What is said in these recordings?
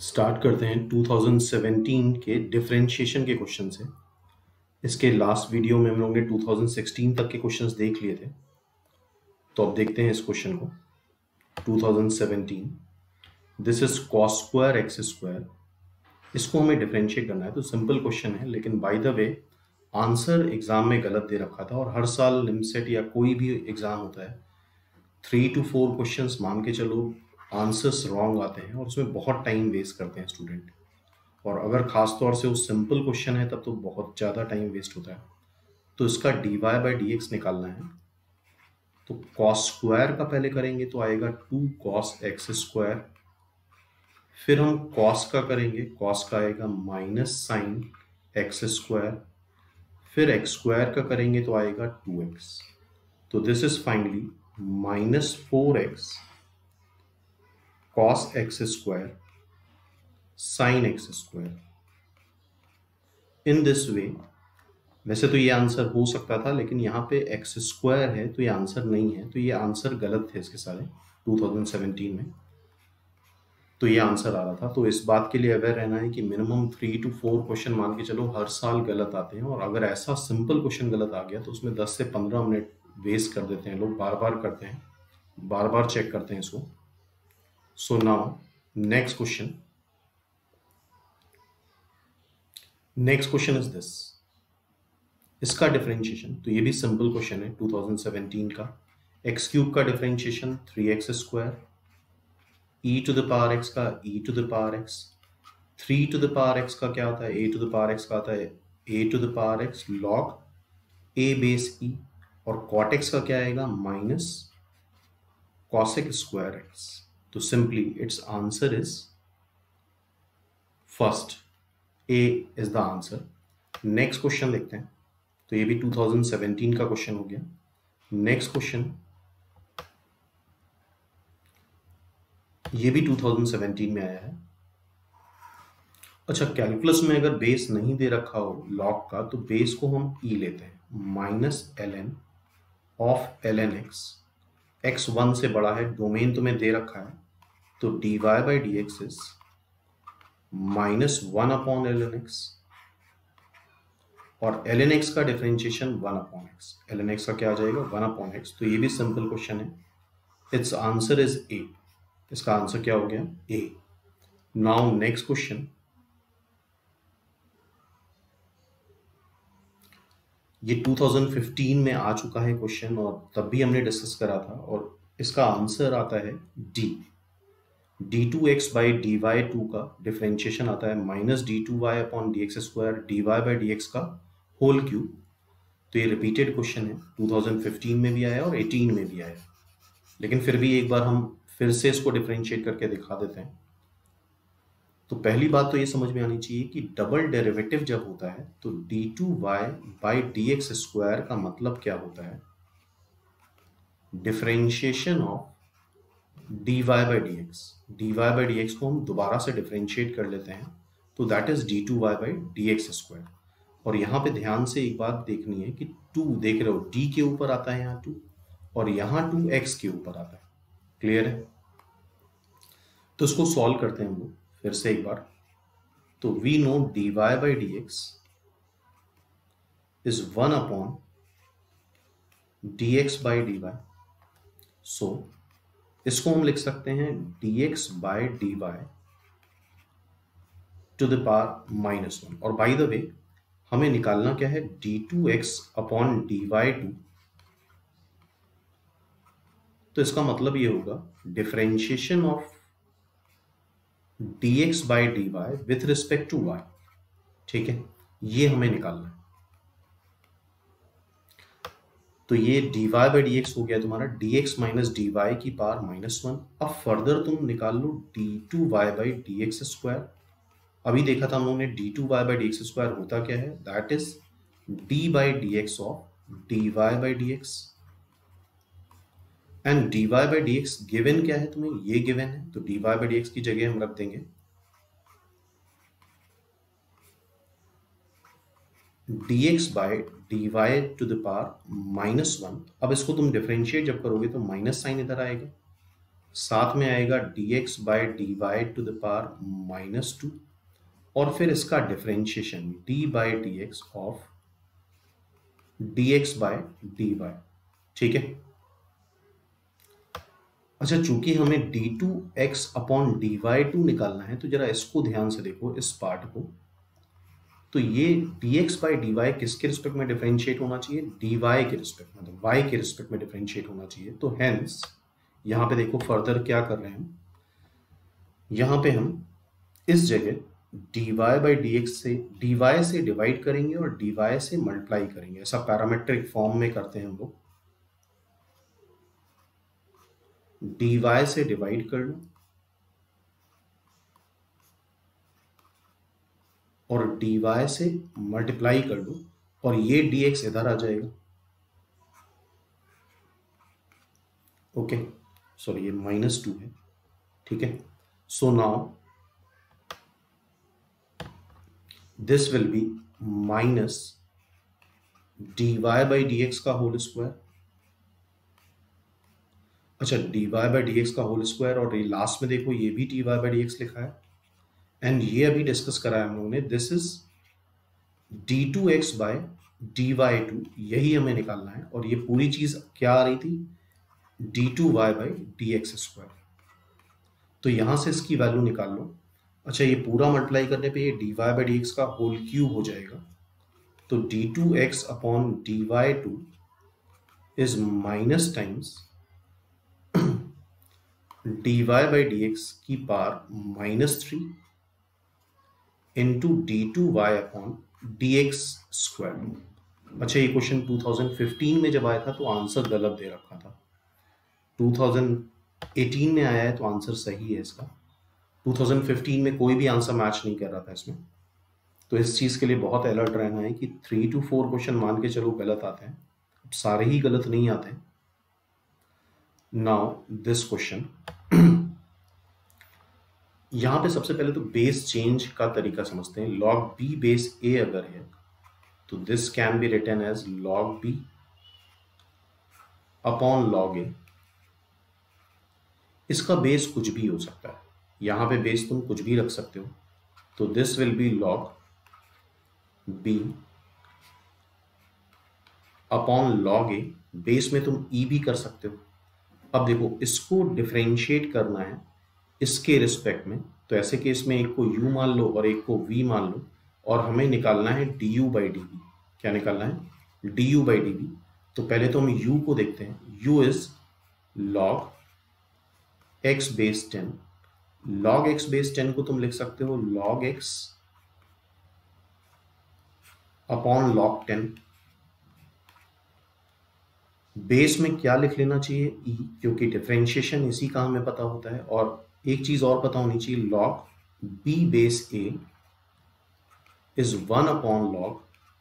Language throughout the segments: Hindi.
स्टार्ट करते हैं 2017 के डिफरेंशिएशन के क्वेश्चन से। इसके लास्ट वीडियो में हम लोग ने 2016 तक के क्वेश्चंस देख लिए थे, तो अब देखते हैं इस क्वेश्चन को। 2017, this is cos square x square, इसको हमें डिफरेंशिएट करना है। तो सिंपल क्वेश्चन है, लेकिन by the way answer exam में गलत दे रखा था। और हर साल लिमसेट या कोई भी एग्जाम होता है 3 to 4 क्वेश्चंस मान के चलो आंसर्स रॉन्ग आते हैं, और उसमें बहुत टाइम वेस्ट करते हैं स्टूडेंट। और अगर खास तौर से वो सिंपल क्वेश्चन है तब तो बहुत ज़्यादा टाइम वेस्ट होता है। तो इसका dy बाई डी एक्स निकालना है। तो कॉस स्क्वायर का पहले करेंगे तो आएगा 2 कॉस एक्स स्क्वायर। फिर हम कॉस का करेंगे, कॉस का आएगा माइनस साइन एक्स स्क्वायर। फिर एक्स स्क्वायर का करेंगे तो आएगा 2x। तो this is finally minus 4x cos x square sine x square. In this way, वैसे तो ये आंसर हो सकता था, लेकिन यहाँ पे एक्स स्क्वायर है तो ये आंसर नहीं है, तो ये आंसर गलत थे इसके सारे 2017 में। तो ये आंसर आ रहा था। तो इस बात के लिए अवेयर रहना है कि मिनिमम 3 to 4 क्वेश्चन मान के चलो हर साल गलत आते हैं। और अगर ऐसा सिंपल क्वेश्चन गलत आ गया तो उसमें 10 से 15 मिनट वेस्ट कर देते हैं लोग, बार बार करते हैं, बार बार चेक करते हैं इसको। So now next question, next question is this, इसका डिफरेंशिएशन। तो ये भी सिंपल क्वेश्चन है 2017 का। एक्स क्यूब का differentiation 3x square, e to the power x का e to the power x, 3 to the power x का क्या आता है, a to the power x का आता है a to the power x log a base e, और cot x का क्या आएगा माइनस cosec स्क्वायर x। तो simply it's answer is first, a is the answer. Next question देखते हैं। तो ये भी 2017 का क्वेश्चन हो गया। नेक्स्ट क्वेश्चन, ये भी 2017 में आया है। अच्छा, कैलकुलस में अगर बेस नहीं दे रखा हो लॉग का, तो बेस को हम e लेते हैं, minus ln of ln x। x 1 से बड़ा है, डोमेन तुम्हें दे रखा है, तो dy by d x is minus 1 upon ln x, और ln x का differentiation 1 upon x। ln x का क्या आ जाएगा 1 अपॉन x। तो ये भी सिंपल क्वेश्चन है। It's answer is a। इसका आंसर क्या हो गया a। नाउ नेक्स्ट क्वेश्चन, ये 2015 में आ चुका है क्वेश्चन, और तब भी हमने डिस्कस करा था। और इसका आंसर आता है d2x बाई dy 2 का डिफरेंशिएशन आता है minus d2y upon d x square dy by d x का होल क्यूब। तो ये रिपीटेड क्वेश्चन है, 2015 में भी आया और 18 में भी आया, लेकिन फिर भी एक बार हम फिर से इसको डिफरेंशिएट करके दिखा देते हैं। तो पहली बात तो ये समझ में आनी चाहिए कि डबल डेरिवेटिव जब होता है तो d2y by d x square का मतलब क्या होता है, differentiation of dy by d x. dy by d x को हम दोबारा से डिफरेंशिएट कर लेते हैं, तो that is d2y by d x square. और यहाँ पे ध्यान से एक बात देखनी है कि 2 देख रहे हो, d के ऊपर आता है यहाँ 2, और यहाँ 2x के ऊपर आता है। क्लियर है? तो इसको सॉल्व करते हैं हम लोग फिर से एक बार। तो we know dy by d x is 1 upon dx by d y. So इसको हम लिख सकते हैं dx by d y to the power minus 1। और बाई द वे हमें निकालना क्या है, d2x अपॉन dy 2। तो इसका मतलब ये होगा differentiation of dx by d y with respect to y। ठीक है, ये हमें निकालना है। तो ये dy बाई डी एक्स हो गया तुम्हारा dx माइनस डी वाई की पावर माइनस 1। अब फर्दर तुम निकाल लो d2y by d x square. अभी देखा था हम लोगों ने d2y by d x square होता क्या है, that is d by d x of dy by d x. And dy by d x given क्या है तुम्हें, ये गिवन है, तो dy बाई डी एक्स की जगह हम रख देंगे dx by d y to the power minus 1। अब इसको तुम डिफरेंशिएट जब करोगे तो माइनस साइन इधर आएगा, साथ में आएगा dx by d y to the power -2 और फिर इसका differentiation d by d x of dx by d y. ठीक है। अच्छा, चूंकि हमें d2x अपॉन dy2 निकालना है तो जरा इसको ध्यान से देखो, इस पार्ट को। तो ये dx बाई डी वाई किसके रिस्पेक्ट में डिफरेंशिएट होना चाहिए? dy के रिस्पेक्ट में, तो y के रिस्पेक्ट में डिफरेंशिएट होना चाहिए। तो हेंस यहां पे देखो फर्दर क्या कर रहे हैं हम, यहां पे हम इस जगह dy बाई डी एक्स से dy से डिवाइड करेंगे और dy से मल्टीप्लाई करेंगे। ऐसा पैरामेट्रिक फॉर्म में करते हैं हम लोग। dy से डिवाइड कर लो और dy से मल्टीप्लाई कर लो और ये dx इधर आ जाएगा। ओके, सॉरी ये -2 है। ठीक है। So now this will be minus dy by d x का होल स्क्वायर। अच्छा, dy बाई डी एक्स का होल स्क्वायर और ये लास्ट में देखो ये भी dy बाई डी एक्स लिखा है। एंड ये अभी डिस्कस करा है हम लोगों ने, this is d2x bye dy2, यही हमें निकालना है। और ये पूरी चीज क्या आ रही थी? d2y by d x square. तो यहां से इसकी वैल्यू निकाल लो। अच्छा, ये पूरा मल्टीप्लाई करने पे ये dy बाई डी एक्स का होल क्यूब हो जाएगा। तो d2x upon dy2 is minus times dy by d x की power -3 into d2y upon d x square. अच्छा, ये क्वेश्चन 2015 में जब आया था तो आंसर गलत दे रखा था। 2018 में आया है तो आंसर सही है इसका। 2015 में कोई भी आंसर मैच नहीं कर रहा था इसमें। तो इस चीज के लिए बहुत अलर्ट रहना है कि 3 to 4 क्वेश्चन मान के चलो गलत आते हैं, अब सारे ही गलत नहीं आते। नाउ दिस क्वेश्चन, यहां पे सबसे पहले तो बेस चेंज का तरीका समझते हैं। log b बेस a अगर है तो this can be written as log b upon log a। इसका बेस कुछ भी हो सकता है, यहां पे बेस तुम कुछ भी रख सकते हो। तो this will be log b upon log a। Base में तुम e भी कर सकते हो। अब देखो इसको डिफरेंशिएट करना है इसके रिस्पेक्ट में, तो ऐसे केस में एक को u मान लो और एक को v मान लो और हमें निकालना है du बाई डी वी। क्या निकालना है? du by d v. तो पहले तो हम u को देखते हैं। u is log x base 10। log x base 10 को तुम लिख सकते हो log x upon log 10। Base में क्या लिख लेना चाहिए? e, क्योंकि डिफरेंशिएशन इसी का हमें पता होता है। और एक चीज और पता होनी चाहिए, log b base a is 1 upon log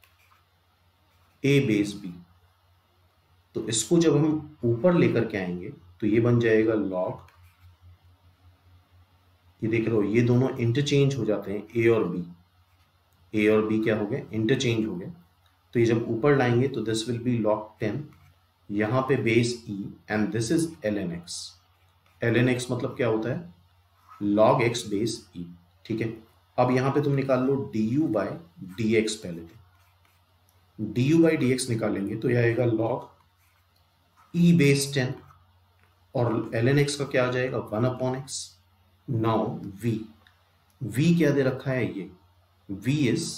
a base b। तो इसको जब हम ऊपर लेकर के आएंगे तो ये बन जाएगा log, ये देख रहे हो ये दोनों इंटरचेंज हो जाते हैं, a और b। a और b क्या हो गए? इंटरचेंज हो गए। तो ये जब ऊपर लाएंगे तो दिस विल बी log 10, यहां पे base e and this is ln x। ln x मतलब क्या होता है? log x base e। ठीक है। अब यहां पे तुम निकाल लो du बाय डी एक्स। पहले तो du बाई डी एक्स निकालेंगे तो यह आएगा log e बेस 10 और ln x का क्या आ जाएगा? 1 अपॉन x। नाउ v क्या दे रखा है? ये v is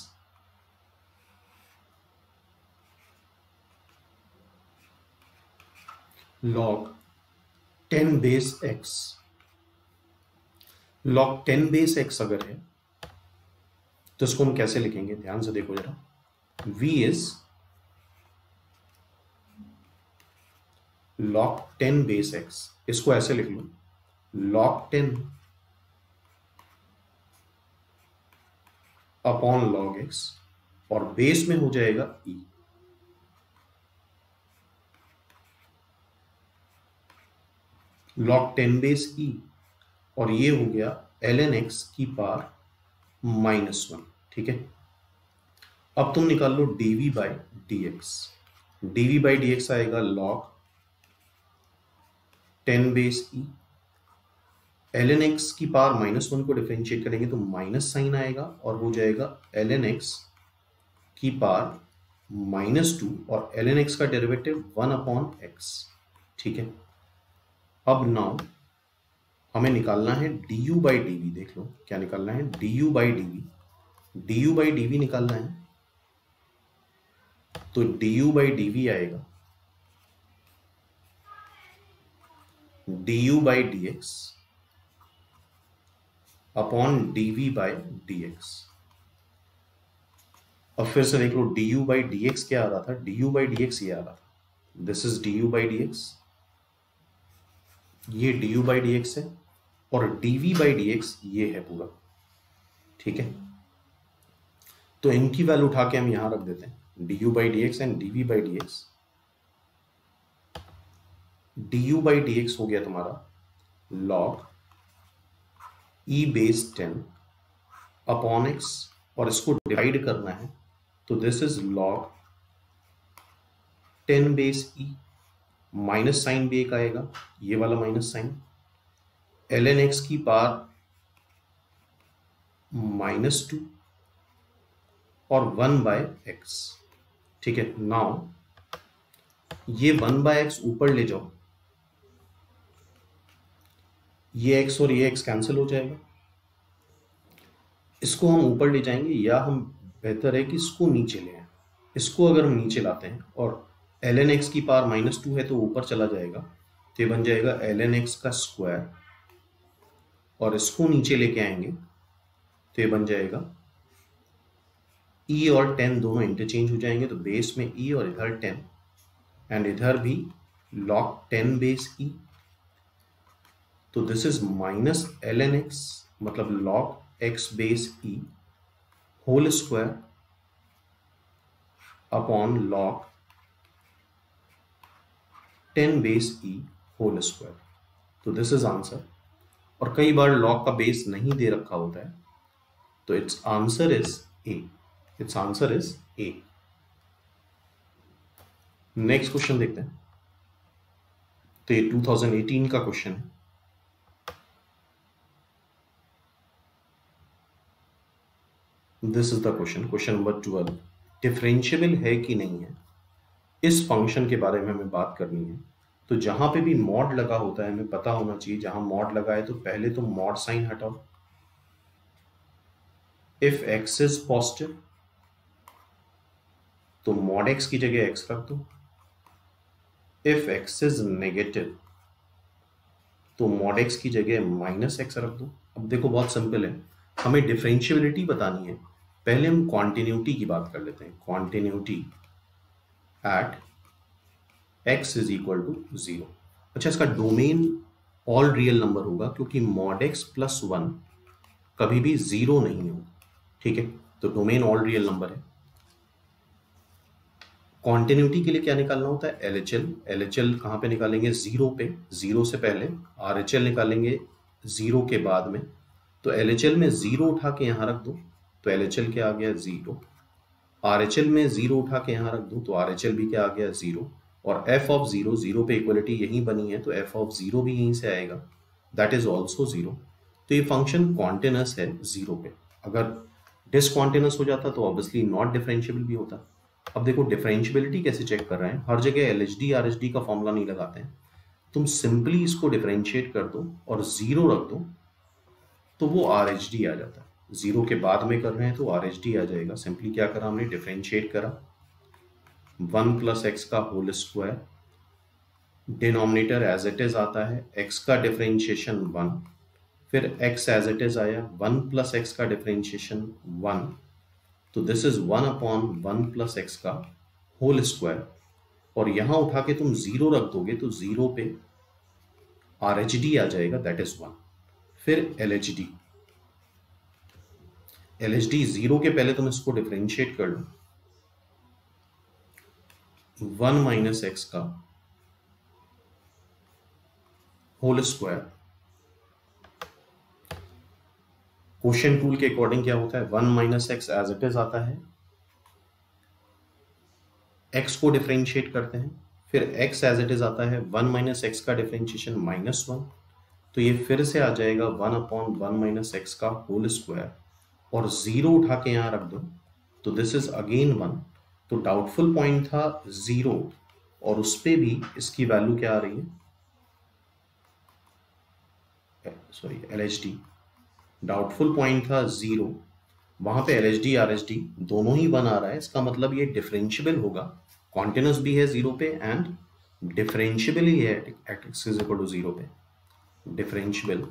log 10 base x। log 10 base x अगर है तो इसको हम कैसे लिखेंगे? ध्यान से देखो जरा। v is log 10 base x। इसको ऐसे लिख लो log 10 अपॉन log x और बेस में हो जाएगा e। log 10 बेस e और ये हो गया ln x की पावर -1। ठीक है। अब तुम निकाल लो dv by d x. dv by d x आएगा log 10 base e ln x की पावर -1 को डिफरेंशिएट करेंगे तो माइनस साइन आएगा और हो जाएगा ln x की पावर -2 और ln x का डेरिवेटिव 1/x। ठीक है, अब नाउ हमें निकालना है du बाई डी वी। देख लो क्या निकालना है, du by d v. du by d v निकालना है तो du बाई डी वी आएगा du by d x upon dv by d x. अब फिर से देख लो du बाई डी एक्स क्या आ रहा था, du बाई डी एक्स ये आ रहा था, this is du by d x, ये du बाई डी एक्स है और dv बाई डी एक्स ये है पूरा। ठीक है, तो इनकी वैल्यू उठा के हम यहां रख देते हैं, du by d x and dv by d x. du by d x हो गया तुम्हारा log e base 10 upon x और इसको डिवाइड करना है तो this is log 10 base e, minus sign भी एक आएगा, ये वाला माइनस साइन, ln x की पावर -2 और 1/x। ठीक है, नाउ ये 1/x ऊपर ले जाओ, ये x और ये x कैंसिल हो जाएगा, इसको हम ऊपर ले जाएंगे या हम बेहतर है कि इसको नीचे ले आए। इसको अगर हम नीचे लाते हैं और ln x की पावर -2 है तो ऊपर चला जाएगा, तो ये बन जाएगा ln x का स्क्वायर और इसको नीचे लेके आएंगे तो ये बन जाएगा e और 10 दोनों इंटरचेंज हो जाएंगे तो बेस में e और इधर 10 एंड इधर भी log 10 बेस e, तो this is minus ln x मतलब log x base e whole square upon log 10 base e whole square. तो दिस इज आंसर। और कई बार log का बेस नहीं दे रखा होता है तो it's answer is A, it's answer is A. Next question देखते हैं, तो ये 2018 का क्वेश्चन है। This is the question, question number 12, differentiable है कि नहीं है, इस फंक्शन के बारे में हमें बात करनी है। तो जहां पे भी मॉड लगा होता है हमें पता होना चाहिए, जहां मॉड लगा है तो पहले तो मॉड साइन हटाओ। इफ x इज पॉजिटिव तो मॉड x की जगह x रख दो, इफ x इज नेगेटिव तो मॉड x की जगह -x रख दो। अब देखो बहुत सिंपल है, हमें डिफरेंशिएबिलिटी बतानी है, पहले हम कॉन्टिन्यूटी की बात कर लेते हैं। Continuity at x is equal to 0। अच्छा, इसका डोमेन ऑल रियल नंबर होगा क्योंकि मॉड x प्लस 1 कभी भी 0 नहीं होगा। ठीक है, तो डोमेन ऑल रियल नंबर है। कॉन्टिन्यूटी के लिए क्या निकालना होता है, LHL। LHL कहाँ पे निकालेंगे, 0 पे, 0 से पहले। RHL निकालेंगे 0 के बाद में। तो LHL में 0 उठा के यहाँ रख दो तो LHL क्या आ गया 0, RHL में 0 उठा के यहाँ रख दो तो RHL भी क्या आ गया 0, और f ऑफ 0, 0 पे इक्वलिटी यहीं बनी है तो f ऑफ 0 भी यहीं से आएगा, दैट इज ऑल्सो 0। तो ये फंक्शन कॉन्टिन्यूअस है 0 पे। अगर डिसकॉन्टिन्यूअस हो जाता तो ऑब्वियसली नॉट डिफरेंशिएबल भी होता। अब देखो डिफरेंशिएबिलिटी कैसे चेक कर रहे हैं, हर जगह LHD RHD का फॉर्मूला नहीं लगाते हैं, तुम सिंपली इसको डिफरेंशिएट कर दो और 0 रख दो तो वो RHD आ जाता है। 0 के बाद में कर रहे हैं तो RHD आ जाएगा। सिंपली क्या करा हमने, डिफरेंशिएट करा, 1 प्लस एक्स का whole square, denominator as it is आता है, x का डिफरेंशिएशन 1, फिर x एज इट इज आया, 1 प्लस एक्स का डिफरेंशिएशन 1, तो this is 1 upon 1 plus x का होल स्क्वायर, और यहां उठा के तुम 0 रख दोगे तो 0 पे RHD आ जाएगा, दैट इज 1। फिर LHD, LHD 0 के पहले तुम इसको डिफरेंशिएट कर लो, 1 माइनस एक्स का होल स्क्वायर, क्वोशिएंट रूल के अकॉर्डिंग क्या होता है, 1 minus x as it is आता है, x को डिफरेंशिएट करते हैं, फिर x एज इट इज आता है, 1 माइनस एक्स का डिफरेंशिएशन -1, तो ये फिर से आ जाएगा 1/1 माइनस एक्स का होल स्क्वायर और 0 उठा के यहाँ रख दो तो दिस इज अगेन 1। तो डाउटफुल पॉइंट था 0 और उस पे भी इसकी वैल्यू क्या आ रही है, सॉरी LHD। डाउटफुल पॉइंट था 0, वहां पे LHD RHD दोनों ही 1 आ रहा है, इसका मतलब ये डिफरेंशियबल होगा, कॉन्टिन्यूस भी है 0 पे एंड डिफरेंशियबल ही है at x is equal to 0 पे, differentiable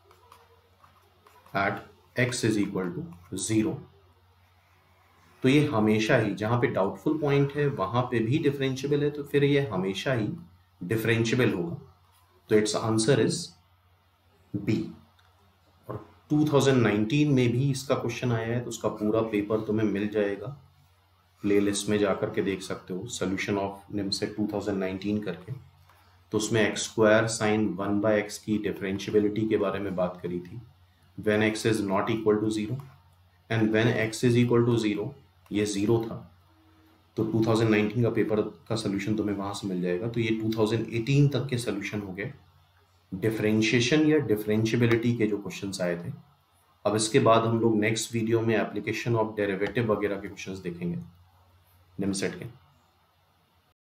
at x is equal to 0। तो ये हमेशा ही जहां पे डाउटफुल पॉइंट है वहां पे भी डिफरेंशियबल है, तो फिर ये हमेशा ही डिफरेंशियबल होगा। तो इट्स आंसर इज बी। और 2019 में भी इसका क्वेश्चन आया है, तो उसका पूरा पेपर तुम्हें मिल जाएगा, प्लेलिस्ट में जाकर के देख सकते हो, सोल्यूशन ऑफ निमसेट 2019 करके। तो उसमें एक्स स्क्वायर साइन 1/x की डिफरेंशियबिलिटी के बारे में बात करी थी, when x is not equal to 0 and when x is equal to 0, ये 0 था। तो 2019 का पेपर का सोल्यूशन तुम्हें वहां से मिल जाएगा। तो ये 2018 तक के सोल्यूशन हो गए डिफरेंशिएशन या डिफरेंशियबिलिटी के जो क्वेश्चंस आए थे। अब इसके बाद हम लोग नेक्स्ट वीडियो में एप्लीकेशन ऑफ डेरिवेटिव वगैरह के क्वेश्चंस देखेंगे निमसेट के।